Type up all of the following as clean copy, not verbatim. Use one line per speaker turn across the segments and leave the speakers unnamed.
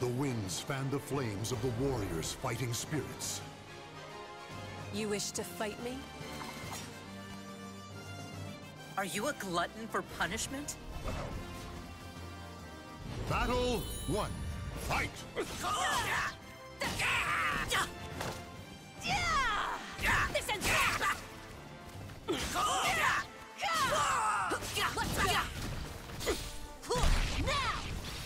The winds fan the flames of the warriors' fighting spirits.
You wish to fight me?
Are you a glutton for punishment?
Battle 1. Fight!
This ends Let's go! Now!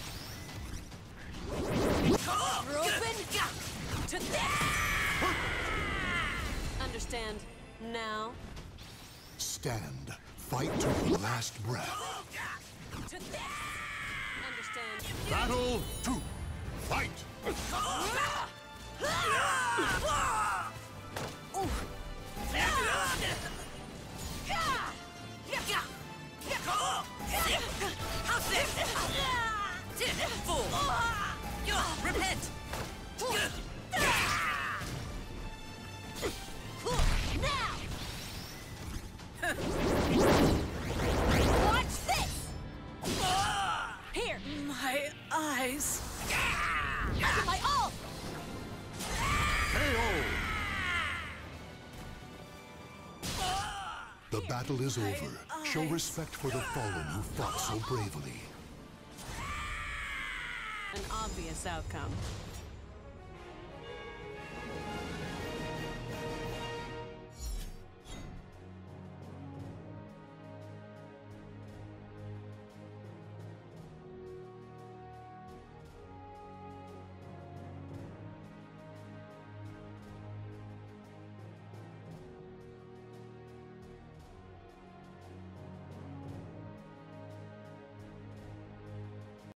You're open to that! Understand now?
Stand. Fight to the last breath.
To that! Understand.
Battle 2. Fight!
Fool! Repent!
Now! Watch this! Here!
My eyes!
I get my all!
KO! The battle is over. Show respect for the fallen who fought so bravely.
An obvious outcome.